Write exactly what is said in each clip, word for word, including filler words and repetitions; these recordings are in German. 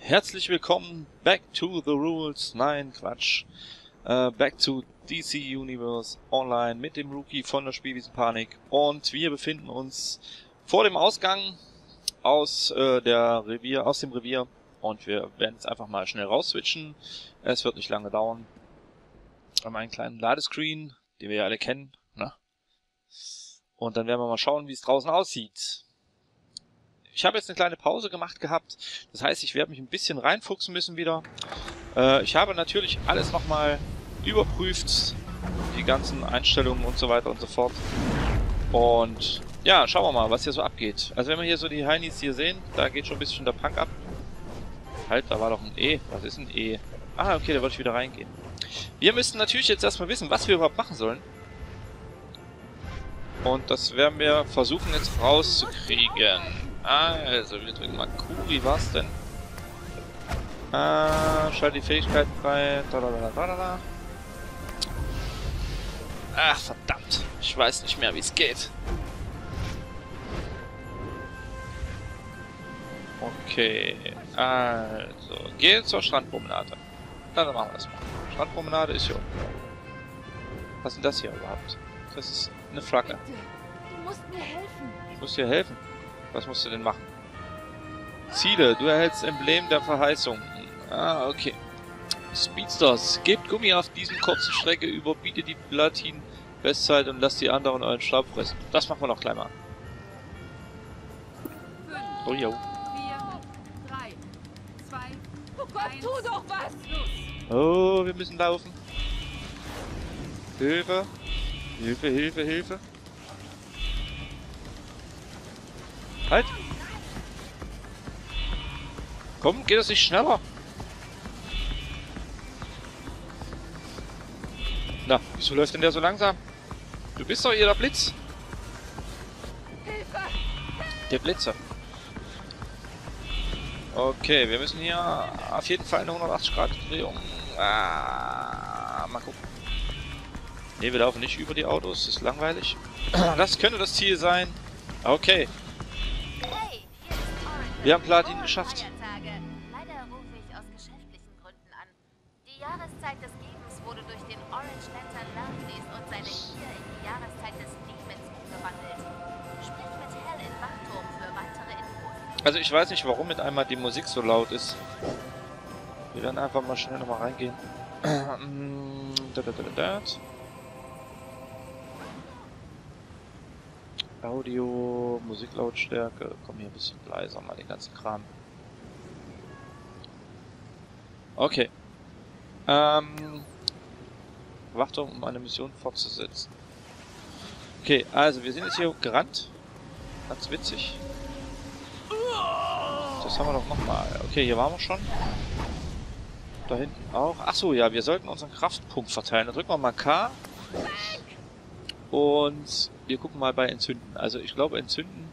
Herzlich willkommen back to the rules. Nein, Quatsch. Äh, back to D C Universe Online mit dem Rookie von der Spielwiesenpanik. Und wir befinden uns vor dem Ausgang aus äh, der Revier, aus dem Revier. Und wir werden jetzt einfach mal schnell rausswitchen. Es wird nicht lange dauern. Wir haben einen kleinen Ladescreen, den wir ja alle kennen. Ne? Und dann werden wir mal schauen, wie es draußen aussieht. Ich habe jetzt eine kleine Pause gemacht gehabt. Das heißt, ich werde mich ein bisschen reinfuchsen müssen wieder. Äh, ich habe natürlich alles nochmal überprüft. Die ganzen Einstellungen und so weiter und so fort. Und ja, schauen wir mal, was hier so abgeht. Also wenn wir hier so die Heinis hier sehen, da geht schon ein bisschen der Punk ab. Halt, da war doch ein E. Was ist ein E? Ah, okay, da wollte ich wieder reingehen. Wir müssten natürlich jetzt erstmal wissen, was wir überhaupt machen sollen. Und das werden wir versuchen jetzt rauszukriegen. Also, wir drücken mal Q. Wie war's denn? Ah, schalte die Fähigkeiten frei. Dadadadadada. Ach, verdammt. Ich weiß nicht mehr, wie es geht. Okay. Also, geh zur Strandpromenade. Na, dann machen wir das mal. Strandpromenade ist hier unten. Was ist denn das hier überhaupt? Das ist eine Flagge. Bitte, du musst mir helfen. Ich muss dir helfen. Was musst du denn machen? Ziele. Du erhältst Emblem der Verheißung. Ah, okay. Speedsters. Gebt Gummi auf diesen kurzen Strecke, überbietet die Platin-Bestzeit und lasst die anderen euren Staub fressen. Das machen wir noch gleich mal. Oh, jo. vier, drei, zwei, oh Gott, tu doch was! Oh, wir müssen laufen. Hilfe. Hilfe, Hilfe, Hilfe. Halt! Komm, geht das nicht schneller? Na, wieso läuft denn der so langsam? Du bist doch hier der Blitz. Hilfe! Der Blitzer. Okay, wir müssen hier auf jeden Fall eine hundertachtzig Grad Drehung. Ah, mal gucken. Ne, wir laufen nicht über die Autos, das ist langweilig. Das könnte das Ziel sein. Okay. Wir haben Platin geschafft. Leider rufe ich aus geschäftlichen Gründen an. Die Jahreszeit des Gebens wurde durch den Orange Lantern Lernfleece und seine Gier in die Jahreszeit des Demons umgewandelt. Sprich mit Hell in Wachturm für weitere Infos. Also ich weiß nicht, warum mit einmal die Musik so laut ist. Wir werden einfach mal schnell nochmal reingehen. Audio, Musiklautstärke. Komm hier ein bisschen leiser, mal den ganzen Kram. Okay. Ähm. Wachturm, um eine Mission fortzusetzen. Okay, also wir sind jetzt hier gerannt. Ganz witzig. Das haben wir doch nochmal. Okay, hier waren wir schon. Da hinten auch. Achso, ja, wir sollten unseren Kraftpunkt verteilen. Da drücken wir mal K. Und wir gucken mal bei Entzünden. Also ich glaube Entzünden.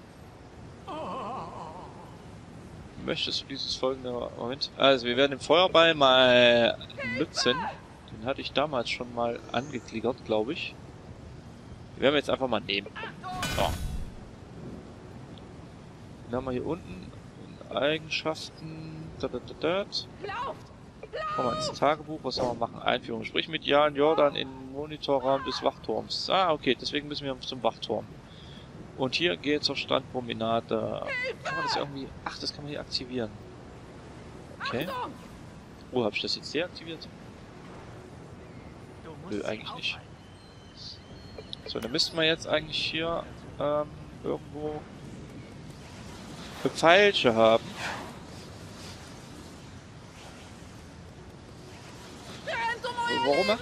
Möchtest du dieses folgende... Moment. Also wir werden den Feuerball mal nutzen. Den hatte ich damals schon mal angeklickert, glaube ich. Den werden wir jetzt einfach mal nehmen. So. Den haben wir hier unten. In Eigenschaften. Da, da, da, da. Kommen wir ins Tagebuch. Was sollen wir machen? Einführung. Sprich mit Jan Jordan in Monitorraum des Wachturms. Ah, okay. Deswegen müssen wir zum Wachturm. Und hier geht zur Strandpromenade. Kann man das irgendwie... Ach, das kann man hier aktivieren. Okay. Oh, habe ich das jetzt deaktiviert? Nö, eigentlich nicht. So, dann müssten wir jetzt eigentlich hier ähm, irgendwo eine Pfeilche haben. Warum?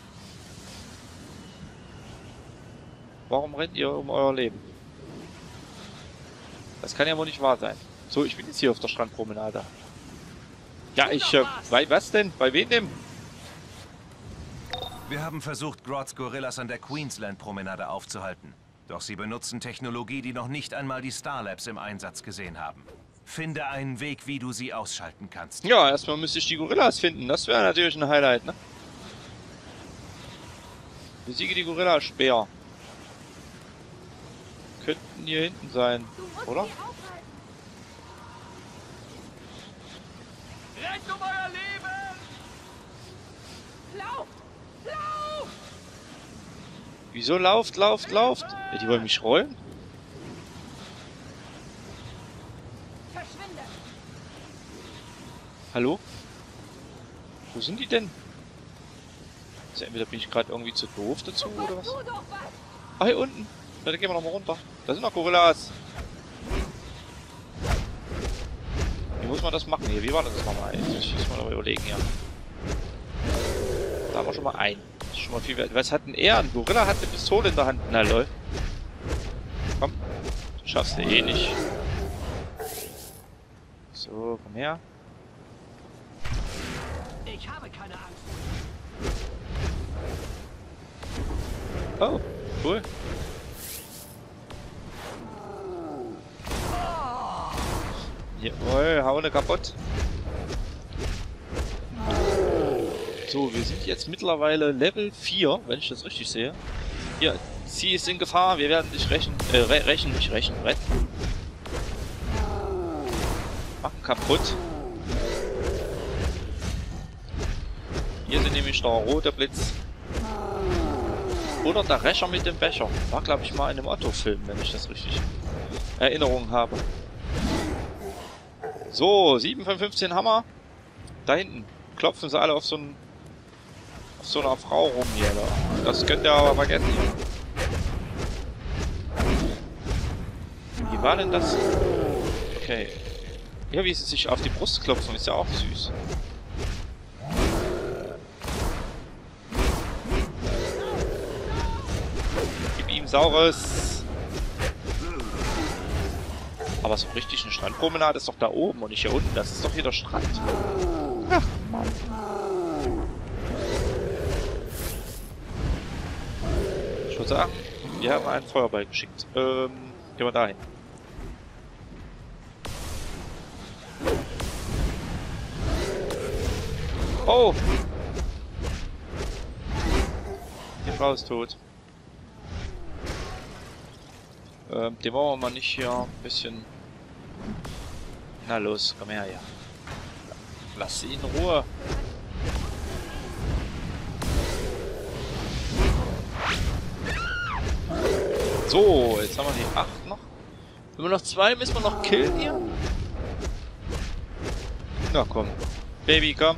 Warum rennt ihr um euer Leben? Das kann ja wohl nicht wahr sein. So, ich bin jetzt hier auf der Strandpromenade. Ja, ich... Äh, bei was denn? Bei wem denn? Wir haben versucht, Grots Gorillas an der Queensland-Promenade aufzuhalten. Doch sie benutzen Technologie, die noch nicht einmal die Starlabs im Einsatz gesehen haben. Finde einen Weg, wie du sie ausschalten kannst. Ja, erstmal müsste ich die Gorillas finden. Das wäre natürlich ein Highlight, ne? Besiege die Gorilla-Speer. Könnten hier hinten sein, oder? Kämpft um euer Leben! Lauf! Lauf! Wieso lauft, lauft, lauft? Ja, die wollen mich rollen? Verschwinde! Hallo? Wo sind die denn? Also entweder bin ich gerade irgendwie zu doof dazu oder was? Tu doch was! Ah, hier unten. Ja, da gehen wir noch mal runter. Da sind noch Gorillas. Wie muss man das machen hier? Wie war das nochmal? Jetzt muss ich mal überlegen, ja. Da haben wir schon mal einen. Das ist schon mal viel wert. Was hat denn er? Ein Gorilla hat eine Pistole in der Hand. Na lol. Komm. Du schaffst du eh nicht. So, komm her. Ich habe keine Angst. Oh, cool. Jawohl, haune kaputt. So, wir sind jetzt mittlerweile Level vier, wenn ich das richtig sehe. Hier, sie ist in Gefahr, wir werden dich rächen, äh, rächen, nicht rächen, retten. Machen kaputt. Hier sind nämlich der rote Blitz. Oder der Rächer mit dem Becher. War, glaube ich, mal in einem Otto-Film, wenn ich das richtig Erinnerung habe. So, sieben von fünfzehn Hammer. Da hinten klopfen sie alle auf so, ein, auf so einer Frau rum hier. Da. Das könnt ihr aber vergessen hier. Wie war denn das? Okay. Ja, wie sie sich auf die Brust klopfen, ist ja auch süß. Gib ihm Saures. Aber so richtig eine Strandpromenade ist doch da oben und nicht hier unten. Das ist doch hier der Strand. Ach, Mann. Ich würde sagen, wir haben einen Feuerball geschickt. Ähm, gehen wir dahin. Oh! Die Frau ist tot. Ähm, den wollen wir mal nicht hier ein bisschen... Na los, komm her, ja. Lass sie in Ruhe. So, jetzt haben wir die acht noch. Wenn wir noch zwei, müssen wir noch killen hier. Na komm. Baby, komm.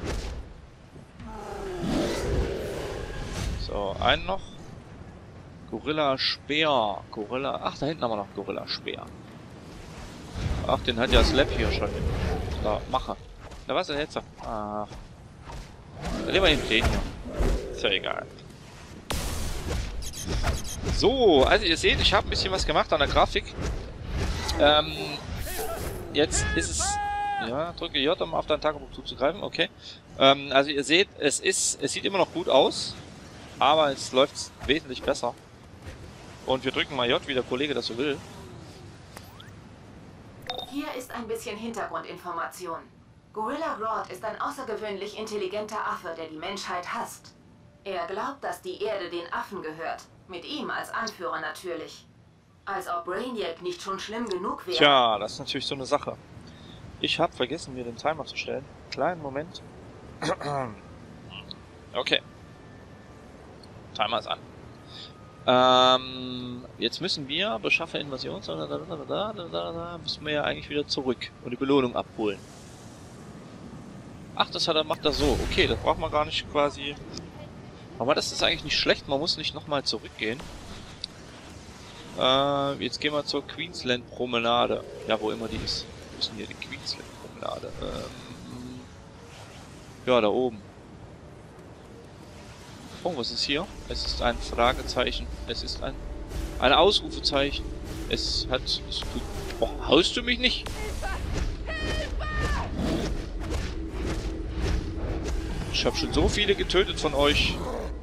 So, einen noch. Gorilla Speer. Gorilla. Ach, da hinten haben wir noch Gorilla Speer. Ach, den hat ja Slap hier schon. Da, Mache. Na, was ist jetzt? Ach. Dann nehmen wir den hier. Ist ja egal. So, also ihr seht, ich habe ein bisschen was gemacht an der Grafik. Ähm, jetzt ist es... Ja, drücke J, um auf dein Tagebuch zuzugreifen. Okay. Ähm, also ihr seht, es ist... Es sieht immer noch gut aus. Aber es läuft wesentlich besser. Und wir drücken mal J, wie der Kollege das so will. Hier ist ein bisschen Hintergrundinformation. Gorilla Grodd ist ein außergewöhnlich intelligenter Affe, der die Menschheit hasst. Er glaubt, dass die Erde den Affen gehört. Mit ihm als Anführer natürlich. Als ob Brainiac nicht schon schlimm genug wäre. Tja, das ist natürlich so eine Sache. Ich habe vergessen, mir den Timer zu stellen. Kleinen Moment. Okay. Timer ist an. Ähm, jetzt müssen wir, beschaffe Invasion, da, da, da, da, da, da, müssen wir ja eigentlich wieder zurück und die Belohnung abholen. Ach, das hat er, macht er so. Okay, das braucht man gar nicht quasi. Aber das ist eigentlich nicht schlecht, man muss nicht nochmal zurückgehen. Äh, jetzt gehen wir zur Queensland Promenade. Ja, wo immer die ist. Wo ist denn hier die Queensland Promenade? Ähm, ja, da oben. Oh, was ist hier? Es ist ein Fragezeichen. Es ist ein, ein Ausrufezeichen. Es hat... Es, oh, haust du mich nicht? Ich habe schon so viele getötet von euch.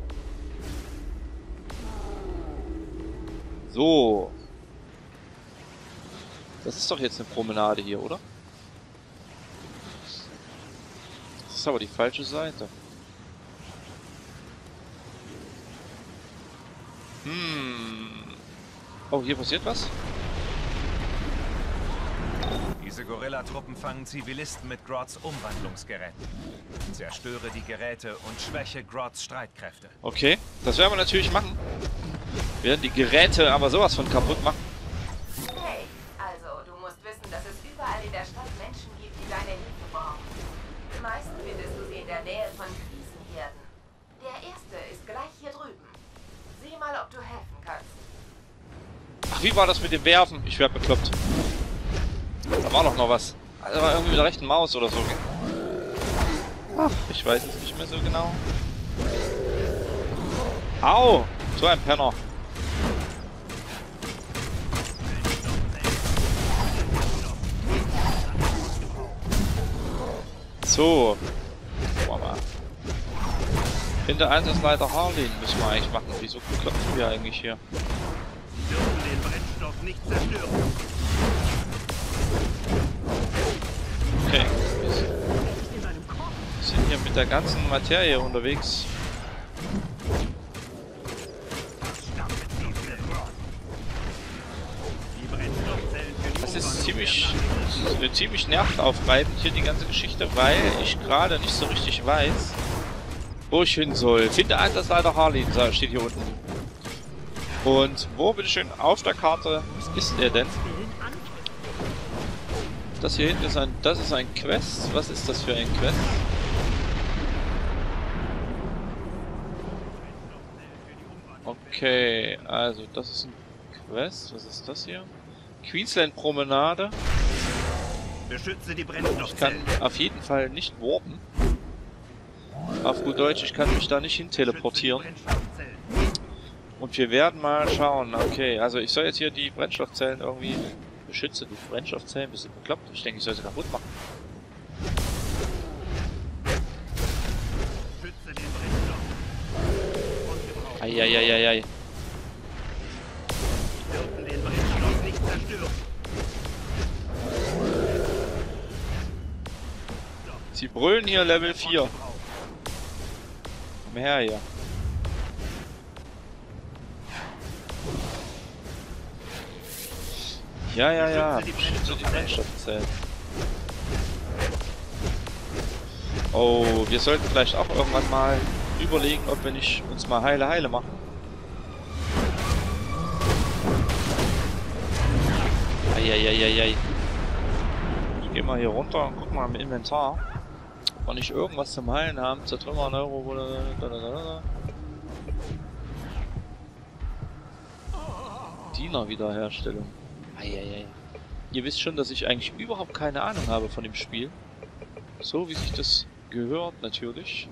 So. Das ist doch jetzt eine Promenade hier, oder? Das ist aber die falsche Seite. Hm. Oh, hier passiert was? Diese Gorilla-Truppen fangen Zivilisten mit Grots Umwandlungsgeräten. Zerstöre die Geräte und schwäche Grots Streitkräfte. Okay, das werden wir natürlich machen. Wir werden die Geräte aber sowas von kaputt machen. Hey, also du musst wissen, dass es überall in der Stadt Menschen gibt, die deine Hilfe brauchen. Meist findest du sie in der Nähe von Krisenherden. Der erste ist gleich hier drüben. Sieh mal, ob du helfen kannst. Ach, wie war das mit dem Werfen? Ich werde bekloppt. Da war doch noch was. Also war irgendwie mit der rechten Maus oder so. Ach, ich weiß es nicht mehr so genau. Au! So ein Penner. So. Guck mal. Hinter Einsatzleiter Harleen müssen wir eigentlich machen. Wieso klopfen wir eigentlich hier? Sie dürfen den Brennstoff nicht zerstören. Okay. Wir sind hier mit der ganzen Materie unterwegs. Das ist ziemlich, äh, ziemlich nervenaufreibend hier die ganze Geschichte, weil ich gerade nicht so richtig weiß, wo ich hin soll. Finde Einsatzleiter Harleen, steht hier unten. Und wo, bitteschön, auf der Karte ist er denn? Das hier hinten ist ein, das ist ein Quest. Was ist das für ein Quest? Okay, also das ist ein Quest. Was ist das hier? Queensland Promenade. Beschütze die Ich kann Brennstoffzellen. auf jeden Fall nicht warpen. Auf gut Deutsch, ich kann mich da nicht hin teleportieren. Und wir werden mal schauen. Okay, also ich soll jetzt hier die Brennstoffzellen irgendwie... Beschütze die Brennstoffzellen, bist du bekloppt? Ich denke, ich soll sie kaputt machen. Schütze den Brennstoff. Eieieiei. Sie dürfen den Brennstoff nicht zerstören. Sie brüllen hier Level vier. Komm her hier. Ja, ja, ja. Beschütze die Brennstoffzellen. Oh, wir sollten vielleicht auch irgendwann mal überlegen, ob wir nicht uns mal heile heile machen. Eieieiei. Ich geh mal hier runter und guck mal im Inventar, ob wir nicht irgendwas zum Heilen haben. Zertrümmern, Euro, oder... Diener-Wiederherstellung. Eieiei. Ihr wisst schon, dass ich eigentlich überhaupt keine Ahnung habe von dem Spiel. So wie sich das gehört, natürlich.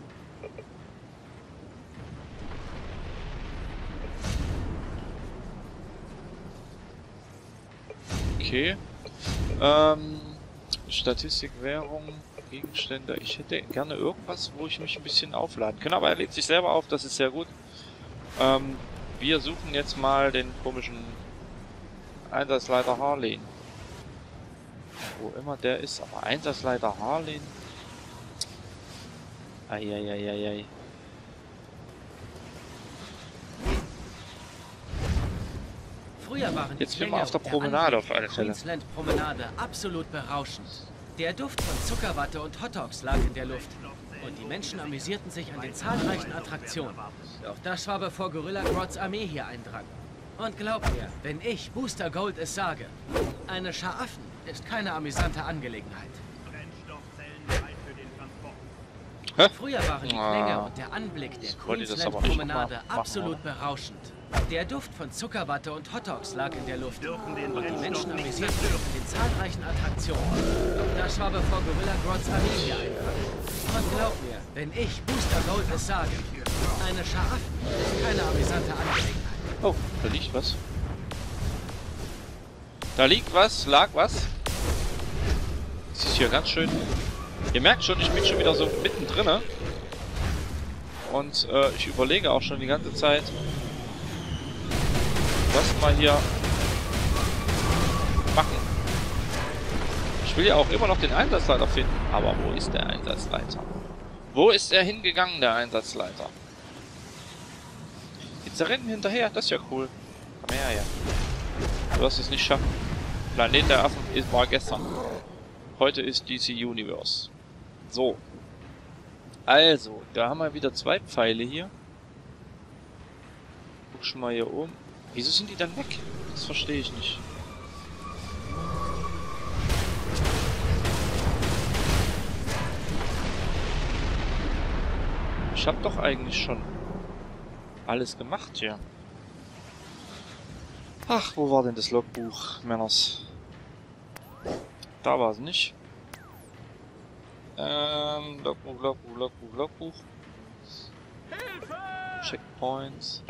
Okay. Ähm, Statistik, Währung, Gegenstände. Ich hätte gerne irgendwas, wo ich mich ein bisschen aufladen kann. Aber er lädt sich selber auf, das ist sehr gut. Ähm, wir suchen jetzt mal den komischen Einsatzleiter Harleen. Wo immer der ist, aber Einsatzleiter Harleen. Eieieiei. Früher waren die Jetzt sind wir Klänge auf der und Promenade Anblick auf alle der Fälle. Queensland Promenade absolut berauschend. Der Duft von Zuckerwatte und Hotdogs lag in der Luft. Und die Menschen amüsierten sich an den zahlreichen Attraktionen. Doch das war bevor Gorilla Grots Armee hier eindrang. Und glaub mir, wenn ich, Booster Gold, es sage, eine Schar Affen ist keine amüsante Angelegenheit. Brennstoffzellen bereit für den Transport. Hä? Früher waren die Ah. Klänge und der Anblick der Ich wollte das Queensland aber nicht Promenade machen, absolut oder? berauschend. Der Duft von Zuckerwatte und Hotdogs lag in der Luft. Dürfen den Und die Menschen Brennstoff nicht amüsierten sich zerstören. an den zahlreichen Attraktionen. Doch das war bevor Gorilla Grots Armee hier eindrang. Und glaub mir, wenn ich, Booster Gold, es sage, eine Schar Affen ist keine amüsante Angelegenheit. Oh, da liegt was. Da liegt was, lag was. Das ist hier ganz schön. Ihr merkt schon, ich bin schon wieder so mittendrin. Und äh, ich überlege auch schon die ganze Zeit, was wir hier machen. Ich will ja auch immer noch den Einsatzleiter finden. Aber wo ist der Einsatzleiter? Wo ist er hingegangen, der Einsatzleiter? Jetzt rennen wir hinterher, das ist ja cool. Komm her, ja. Du wirst es nicht schaffen. Planet der Affen ist war gestern. Heute ist D C Universe. So. Also, da haben wir wieder zwei Pfeile hier. Guck schon mal hier oben. Wieso sind die dann weg? Das verstehe ich nicht. Ich habe doch eigentlich schon alles gemacht hier. Ach, wo war denn das Logbuch, Männers? Da war es nicht. Ähm, Logbuch, Logbuch, Logbuch, Logbuch. Checkpoints.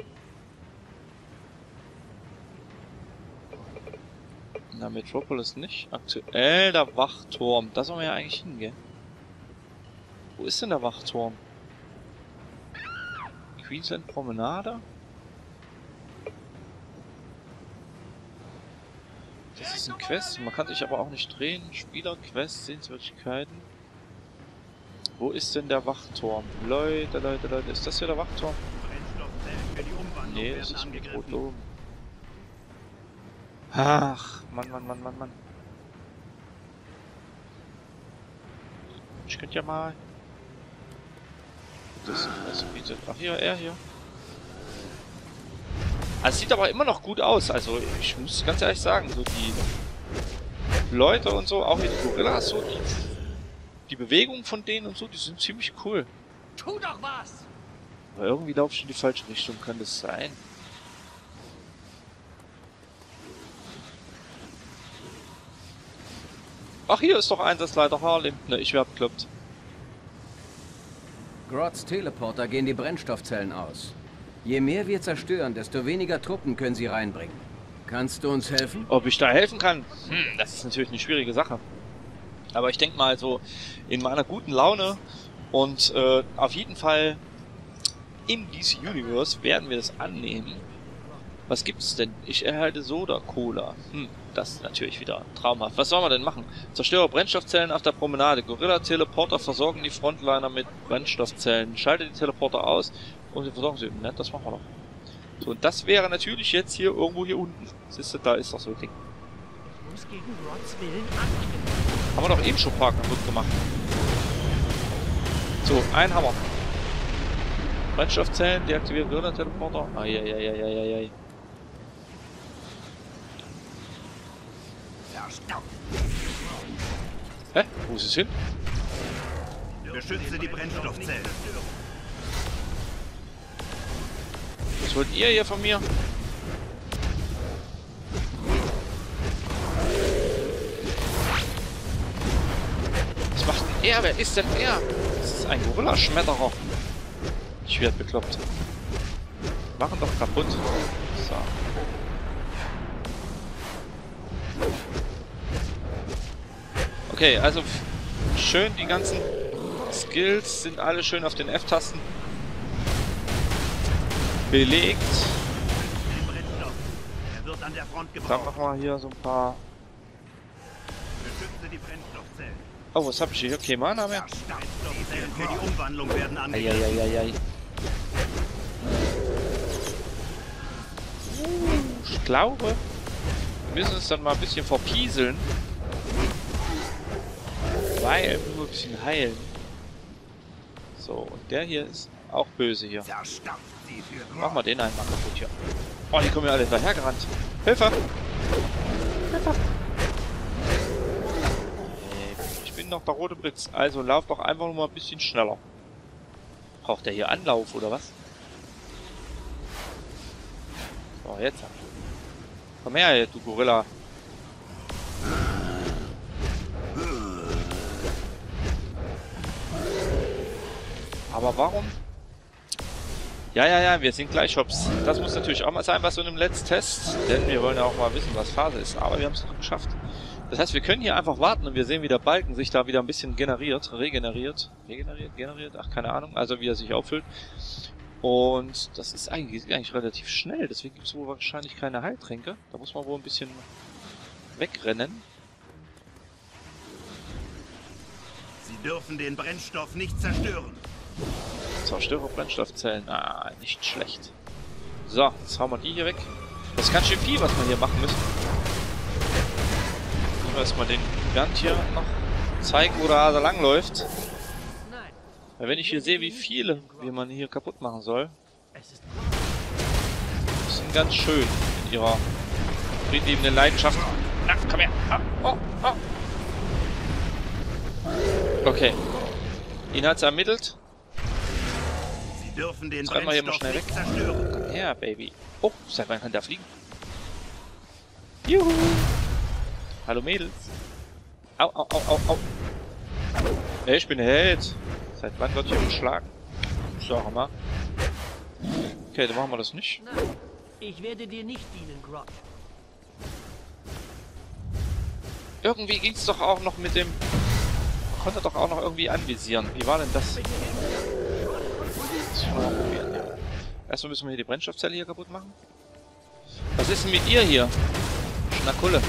Na, Metropolis nicht. Aktuell der Wachturm. Da sollen wir ja eigentlich hingehen. Wo ist denn der Wachturm? Queensland Promenade? Das ist ein Quest. Man kann sich aber auch nicht drehen. Spieler, Quest, Sehenswürdigkeiten. Wo ist denn der Wachturm? Leute, Leute, Leute. Ist das hier der Wachturm? Nee, das ist ein Mikrodom. Ach, Mann, Mann, Mann, Mann, Mann. Ich könnte ja mal... Das, das bietet... Ach, hier, er hier. Also, sieht aber immer noch gut aus. Also, ich muss ganz ehrlich sagen, so die Leute und so, auch hier die Gorillas, so die, die Bewegungen von denen und so, die sind ziemlich cool. Tu doch was! Aber irgendwie laufe ich in die falsche Richtung, kann das sein? Ach, hier ist doch Einsatzleiter Harlem. Ne, ich werde bekloppt. Grots Teleporter gehen die Brennstoffzellen aus. Je mehr wir zerstören, desto weniger Truppen können sie reinbringen. Kannst du uns helfen? Ob ich da helfen kann? Hm, das ist natürlich eine schwierige Sache. Aber ich denke mal so, in meiner guten Laune und äh, auf jeden Fall in D C Universe werden wir das annehmen. Was gibt's denn? Ich erhalte Soda-Cola. Hm, das ist natürlich wieder traumhaft. Was soll man denn machen? Zerstöre Brennstoffzellen auf der Promenade. Gorilla-Teleporter versorgen die Frontliner mit Brennstoffzellen. Schalte die Teleporter aus und sie versorgen sie. Ne, das machen wir noch. So, und das wäre natürlich jetzt hier irgendwo hier unten. Siehst du, da ist doch so ein Ding. Muss gegen Grots Willen antreten. Haben wir doch eben schon ein paar kaputt gemacht. So, ein Hammer. Brennstoffzellen, deaktiviert Gorilla-Teleporter. Eieieiei. Hä? Wo ist es hin? Beschütze die Brennstoffzellen. Was wollt ihr hier von mir? Was macht denn er? Wer ist denn er? Das ist ein Gorilla-Schmetterer. Ich werde bekloppt. Machen doch kaputt. So. Okay, also schön, die ganzen Skills sind alle schön auf den F-Tasten belegt. Er wird an der Front Dann gebraucht. machen wir hier so ein paar... Beschütze die Brennstoffzellen. Oh, was habe ich hier? Okay, Mana mehr. Brennstoffzellen für die Umwandlung werden angegriffen. Eieieiei. Ich glaube, wir müssen uns dann mal ein bisschen verpieseln. Weil wir nur ein bisschen heilen. So, und der hier ist auch böse hier. Machen wir den einmal kaputt hier. Oh, die kommen ja alle dahergerannt. Hilfe! Hilfe! Ich bin noch der rote Blitz. Also lauf doch einfach nur mal ein bisschen schneller. Braucht der hier Anlauf, oder was? So, jetzt. Komm her, du Gorilla. Aber warum? Ja, ja, ja, wir sind gleich Hops. Das muss natürlich auch mal sein bei so einem Let's Test, denn wir wollen ja auch mal wissen, was Phase ist. Aber wir haben es noch geschafft. Das heißt, wir können hier einfach warten und wir sehen, wie der Balken sich da wieder ein bisschen generiert, regeneriert, regeneriert, generiert, ach, keine Ahnung, also wie er sich auffüllt. Und das ist eigentlich, eigentlich relativ schnell, deswegen gibt es wohl wahrscheinlich keine Heiltränke. Da muss man wohl ein bisschen wegrennen. Sie dürfen den Brennstoff nicht zerstören. Zerstöre Brennstoffzellen. Ah, nicht schlecht. So, jetzt hauen wir die hier weg. Das ist ganz schön viel, was wir hier machen müssen. Nehmen wir erstmal den Gant hier noch zeigen, wo der Hase langläuft. Weil wenn ich hier sehe, wie viele wie man hier kaputt machen soll, die sind ganz schön in ihrer friedliebenden Leidenschaft. Na, komm her. Ah, oh, oh. Okay. Ihn hat's ermittelt. Sie dürfen den Jetzt rennen wir hier mal Brennstoff schnell weg. nicht zerstören. Komm her, Baby. Oh, seit wann kann der fliegen? Juhu. Hallo Mädels. Au, au, au, au, au. Hey, ich bin Held. Seit wann wird hier geschlagen? Sag mal. Okay, dann machen wir das nicht. Nein, ich werde dir nicht dienen, Grodd. Irgendwie ging's doch auch noch mit dem... Man konnte doch auch noch irgendwie anvisieren. Wie war denn das? Das mal probieren, ja. Erstmal müssen wir hier die Brennstoffzelle hier kaputt machen. Was ist denn mit ihr hier? Schnackulle.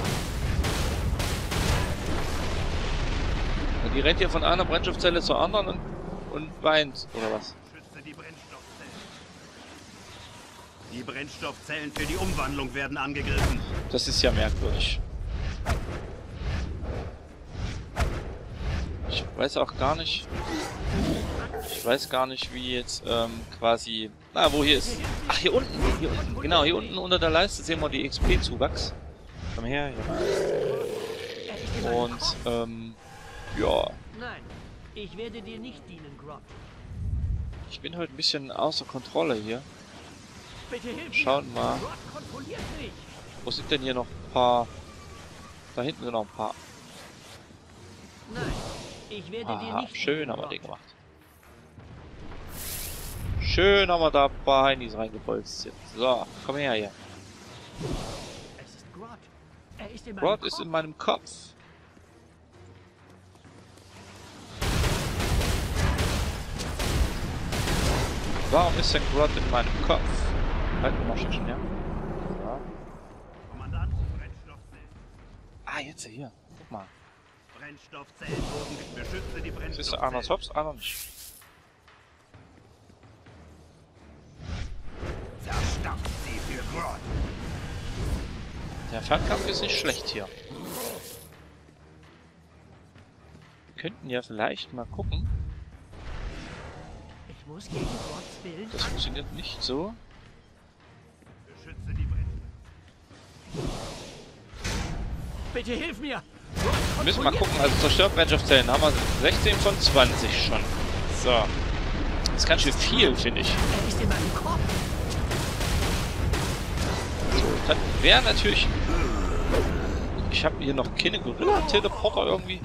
Die rennt hier von einer Brennstoffzelle zur anderen und, und weint, oder was? Schütze die Brennstoffzellen. Die Brennstoffzellen für die Umwandlung werden angegriffen. Das ist ja merkwürdig. Ich weiß auch gar nicht... Ich weiß gar nicht, wie jetzt ähm, quasi... Ah, wo hier ist... Ach, hier unten. Hier unten. Genau, hier unten unter der Leiste sehen wir die X P-Zuwachs. Komm her, hier. Und, ähm... ja. Nein, ich werde dir nicht dienen, Grodd. Ich bin heute ein bisschen außer Kontrolle hier. Bitte hilf mir. Schauen mal. Grodd kontrolliert mich. Wo sind denn hier noch ein paar... Da hinten sind noch ein paar... Nein, ich werde dir Ah, nicht schön dienen, haben wir den Grodd. gemacht. Schön haben wir da ein paar Heinis reingebolzt jetzt. So, komm her hier. Es ist Grodd. Er ist in meinem Grodd Kopf. ist in meinem Kopf. Warum ist denn Grodd in meinem Kopf? Halt mal schon, ja. Ja. Kommandant, Brennstoffzellen. Ah, jetzt hier. Guck mal. Brennstoffzellen wurden beschütze die Das ist einer Brennstoffzellen. Hops, einer nicht. Zerstampft sie für Grodd. Der Fernkampf ist nicht schlecht hier. Wir könnten ja vielleicht mal gucken. Ich muss gegen Grodds Willen. Das funktioniert nicht so. Beschütze die Brennstoffzellen. Bitte hilf mir. Wir müssen mal gucken, also zerstört Brennstoffzellen haben wir sechzehn von zwanzig schon. So. Das ist ganz schön viel, finde ich. Er ist in meinem Kopf. So, dann wäre natürlich... Ich habe hier noch keine Gorilla-Teleporter irgendwie.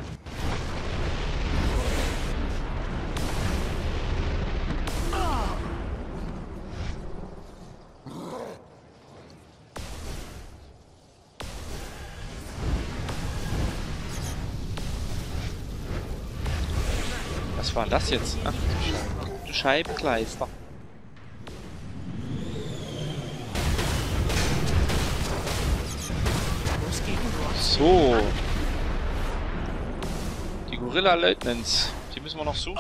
Was war denn das jetzt? Ach, du Scheibenkleister. So. Die Gorilla Lieutenants. Die müssen wir noch suchen.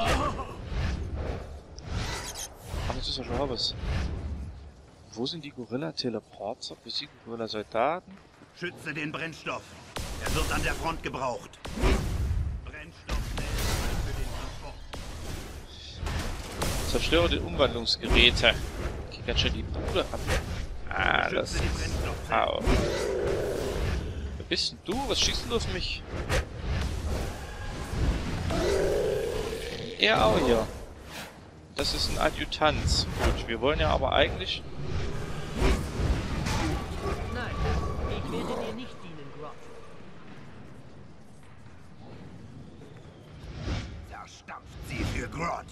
Ach, das ist ja schon was. Wo sind die Gorilla Teleporter? Besiegen Gorilla Soldaten? Schütze den Brennstoff. Er wird an der Front gebraucht. Brennstoffzellen für den Transport. Zerstöre die Umwandlungsgeräte. Okay, ganz schön die Bude ab. Ah, das Schütze die ist... Brennstoffzellen. Au. Wer bist denn du? Was schießt du auf mich? Er auch hier. Das ist ein Adjutant. Gut, wir wollen ja aber eigentlich... Nein, ich werde dir nicht dienen, Grodd. Zerstampft sie für Grodd.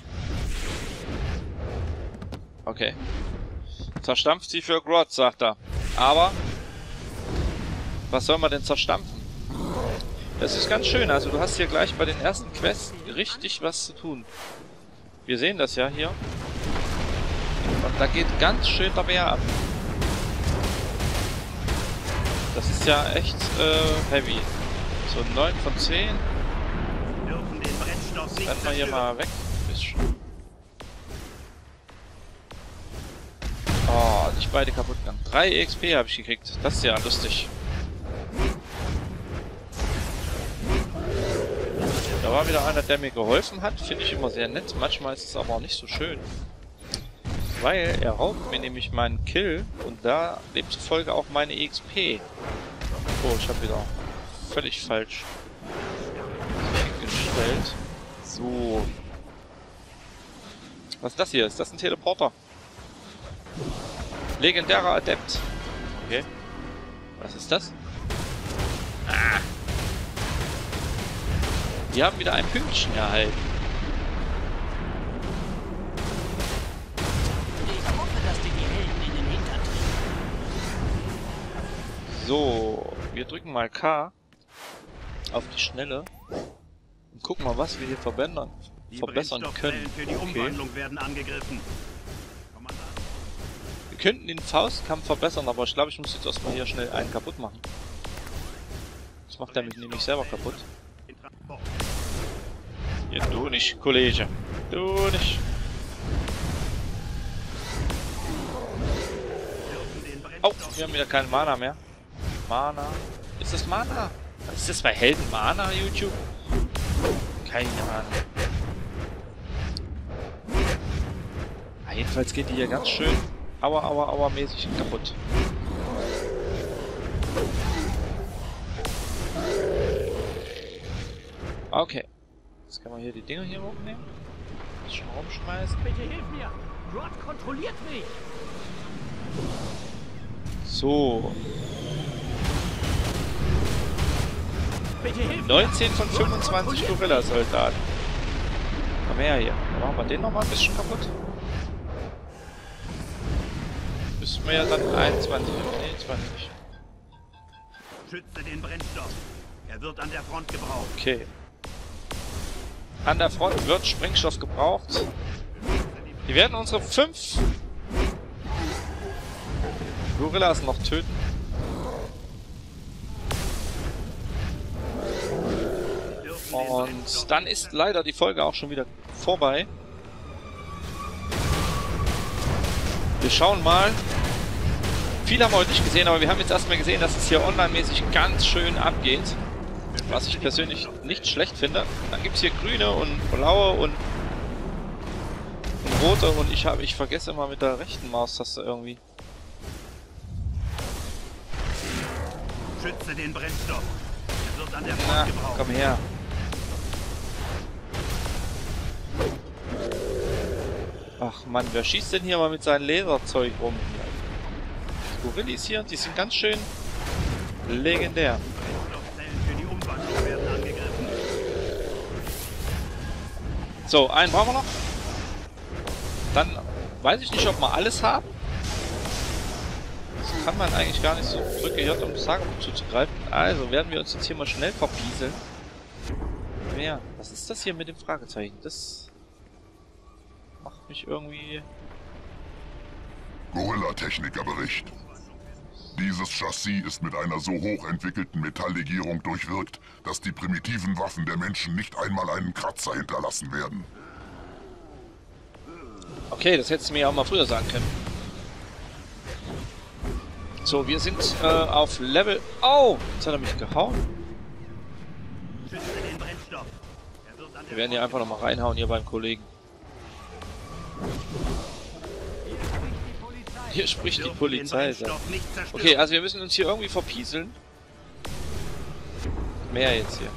Okay. Zerstampft sie für Grodd, sagt er. Aber... Was soll man denn zerstampfen? Das ist ganz schön. Also du hast hier gleich bei den ersten Quests richtig was zu tun. Wir sehen das ja hier. Und da geht ganz schön der Bär ab. Das ist ja echt äh, heavy. So neun von zehn. Dürfen den Brennstoff nicht Rennen wir hier zerstören. mal weg. Bisschen. Oh, nicht beide kaputt gegangen. drei E X P habe ich gekriegt. Das ist ja lustig. war wieder einer, der mir geholfen hat. Finde ich immer sehr nett. Manchmal ist es aber auch nicht so schön. Weil er raubt mir nämlich meinen Kill und da demzufolge auch meine E X P. Oh, ich habe wieder völlig falsch gestellt. So. Was ist das hier? Ist das ein Teleporter? Legendärer Adept. Okay. Was ist das? Ah. Wir haben wieder ein Pünktchen erhalten. Ich hoffe, dass dir die Helden in den Hintern treten. So, wir drücken mal K auf die Schnelle und gucken mal, was wir hier verbessern, verbessern können. Für die Umwandlung okay. werden angegriffen. Wir könnten den Faustkampf verbessern, aber ich glaube, ich muss jetzt erstmal hier schnell einen kaputt machen. Das macht er mich nämlich selber kaputt. Ja, du nicht, Kollege. Du nicht. Oh, wir haben wieder keine Mana mehr. Mana. Ist das Mana? Ist das bei Helden Mana, YouTube? Keine Ahnung. Ah, jedenfalls geht die hier ganz schön aua, aua, aua mäßig kaputt. Okay. Jetzt kann man hier die Dinger hier hochnehmen. Schon rumschmeißen. Bitte hilf mir! Grodd kontrolliert mich! So. Bitte hilf neunzehn von fünfundzwanzig Gorilla-Soldaten. Komm her hier. Dann machen wir den nochmal ein bisschen kaputt. Müssen wir ja dann einundzwanzig. Nee, zwanzig. Schütze den Brennstoff. Er wird an der Front gebraucht. Okay. An der Front wird Sprengstoff gebraucht. Wir werden unsere fünf Gorillas noch töten. Und dann ist leider die Folge auch schon wieder vorbei. Wir schauen mal. Viele haben wir heute nicht gesehen, aber wir haben jetzt erstmal gesehen, dass es hier online-mäßig ganz schön abgeht. Was ich persönlich nicht schlecht finde. Dann gibt es hier grüne und blaue und, und rote und ich habe, ich vergesse immer mit der rechten Maustaste irgendwie. Schütze den Brennstoff. Er wird an der Front Na, gebraucht. komm her. Ach Mann, wer schießt denn hier mal mit seinem Laserzeug rum? Die Gorillis hier, die sind ganz schön legendär. Für die Umwandlung werden angegriffen. So, einen brauchen wir noch. Dann weiß ich nicht, ob wir alles haben. Das kann man eigentlich gar nicht so. Drücke J, um das Tagebuch zuzugreifen. Also werden wir uns jetzt hier mal schnell verpieseln. Wer? Was ist das hier mit dem Fragezeichen? Das macht mich irgendwie... Gorilla-Techniker-Bericht. Dieses Chassis ist mit einer so hochentwickelten Metalllegierung durchwirkt, dass die primitiven Waffen der Menschen nicht einmal einen Kratzer hinterlassen werden. Okay, das hättest du mir auch mal früher sagen können. So, wir sind äh, auf Level... Oh! Jetzt hat er mich gehauen. Wir werden hier einfach nochmal reinhauen hier beim Kollegen. Hier spricht die Polizei. Okay, also wir müssen uns hier irgendwie verpieseln. Mehr jetzt hier.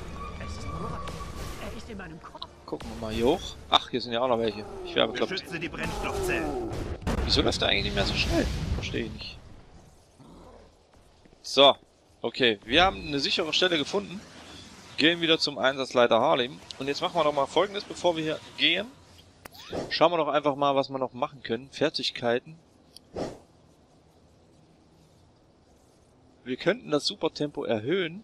Gucken wir mal hier hoch. Ach, hier sind ja auch noch welche. Ich wäre bekloppt. Wieso läuft er eigentlich nicht mehr so schnell? Verstehe ich nicht. So. Okay, wir haben eine sichere Stelle gefunden. Gehen wieder zum Einsatzleiter Harlem. Und jetzt machen wir doch mal Folgendes, bevor wir hier gehen. Schauen wir doch einfach mal, was wir noch machen können. Fertigkeiten. Wir könnten das Supertempo erhöhen.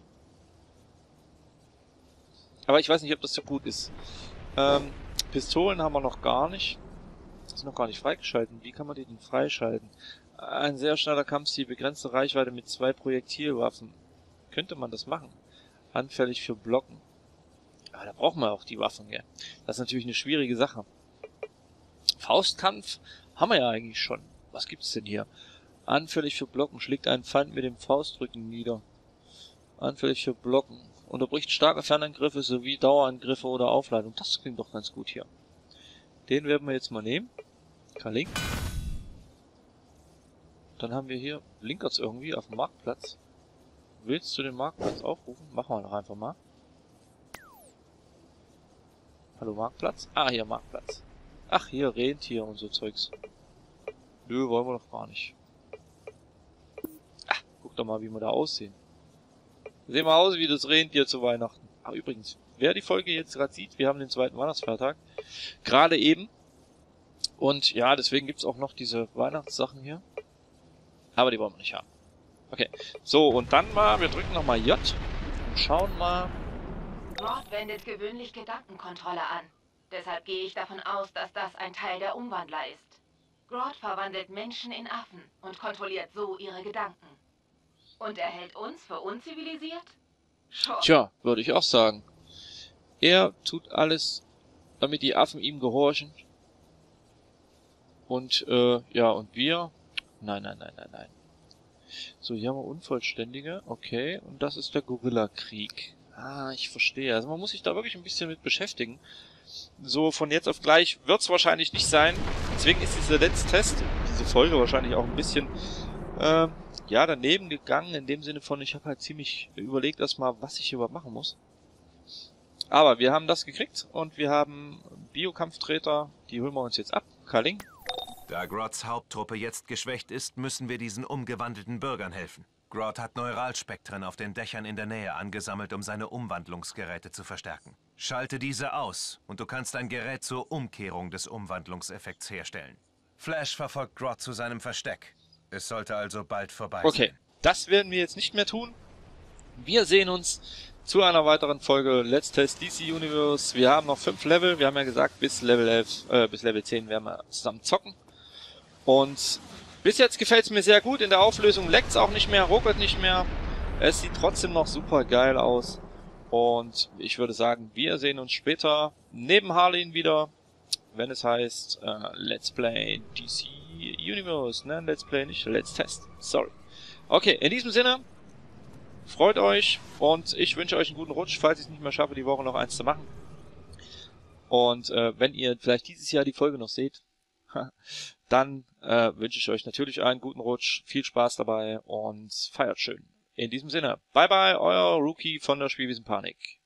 Aber ich weiß nicht, ob das so gut ist. Ähm, Pistolen haben wir noch gar nicht. Die sind noch gar nicht freigeschalten. Wie kann man die denn freischalten? Ein sehr schneller Kampfstil, begrenzte Reichweite mit zwei Projektilwaffen. Könnte man das machen? Anfällig für Blocken. Aber da brauchen wir auch die Waffen, ja. Das ist natürlich eine schwierige Sache. Faustkampf haben wir ja eigentlich schon. Was gibt's denn hier? Anfällig für Blocken. Schlägt einen Feind mit dem Faustdrücken nieder. Anfällig für Blocken. Unterbricht starke Fernangriffe sowie Dauerangriffe oder Aufladung. Das klingt doch ganz gut hier. Den werden wir jetzt mal nehmen. K-Link. Dann haben wir hier Linkerts irgendwie auf dem Marktplatz. Willst du den Marktplatz aufrufen? Machen wir doch einfach mal. Hallo Marktplatz? Ah, hier Marktplatz. Ach, hier Rentier und so Zeugs. Nö, wollen wir doch gar nicht. Ach, guck doch mal, wie wir da aussehen. Sehen wir aus wie das Rentier zu Weihnachten. Ah, übrigens, wer die Folge jetzt gerade sieht, wir haben den zweiten Weihnachtsfeiertag. Gerade eben. Und ja, deswegen gibt's auch noch diese Weihnachtssachen hier. Aber die wollen wir nicht haben. Okay. So, und dann mal, wir drücken nochmal J und schauen mal. Grodd wendet gewöhnlich Gedankenkontrolle an. Deshalb gehe ich davon aus, dass das ein Teil der Umwandler ist. Grodd verwandelt Menschen in Affen und kontrolliert so ihre Gedanken. Und er hält uns für unzivilisiert? Schon. Tja, würde ich auch sagen. Er tut alles, damit die Affen ihm gehorchen. Und, äh, ja, und wir? Nein, nein, nein, nein, nein. So, hier haben wir Unvollständige. Okay, und das ist der Gorilla-Krieg. Ah, ich verstehe. Also man muss sich da wirklich ein bisschen mit beschäftigen. So, von jetzt auf gleich wird's wahrscheinlich nicht sein. Deswegen ist dieser letzte Test, diese Folge wahrscheinlich auch ein bisschen, äh, ja, daneben gegangen. In dem Sinne von, ich habe halt ziemlich überlegt erstmal, was ich überhaupt machen muss. Aber wir haben das gekriegt und wir haben Biokampftreter, die holen wir uns jetzt ab. K-Link. Da Grodds Haupttruppe jetzt geschwächt ist, müssen wir diesen umgewandelten Bürgern helfen. Grodd hat Neuralspektren auf den Dächern in der Nähe angesammelt, um seine Umwandlungsgeräte zu verstärken. Schalte diese aus und du kannst ein Gerät zur Umkehrung des Umwandlungseffekts herstellen. Flash verfolgt Grodd zu seinem Versteck. Es sollte also bald vorbei sein. Okay, das werden wir jetzt nicht mehr tun. Wir sehen uns zu einer weiteren Folge Let's Test D C Universe. Wir haben noch fünf Level. Wir haben ja gesagt, bis Level elf, äh, bis Level zehn werden wir zusammen zocken. Und bis jetzt gefällt es mir sehr gut. In der Auflösung leckt es auch nicht mehr, ruckelt nicht mehr. Es sieht trotzdem noch super geil aus. Und ich würde sagen, wir sehen uns später neben Harleen wieder, wenn es heißt äh, Let's Play D C Universe. Ne, Let's Play nicht, Let's Test. Sorry. Okay, in diesem Sinne, freut euch und ich wünsche euch einen guten Rutsch, falls ich es nicht mehr schaffe, die Woche noch eins zu machen. Und äh, wenn ihr vielleicht dieses Jahr die Folge noch seht, dann äh, wünsche ich euch natürlich einen guten Rutsch, viel Spaß dabei und feiert schön. In diesem Sinne, bye bye, euer Rookie von der Spielwiesen Panik.